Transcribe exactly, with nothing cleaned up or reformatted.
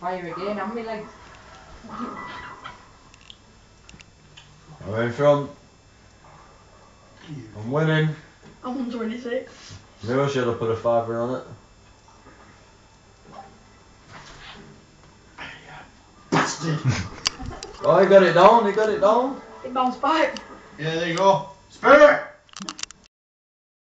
fire again, haven't we, like? I'm in front. I'm winning. I'm on twenty-six. Maybe I should have put a fiver on it. Bastard! Oh, he got it down, he got it down. It bounced back. Yeah, there you go. Spirit!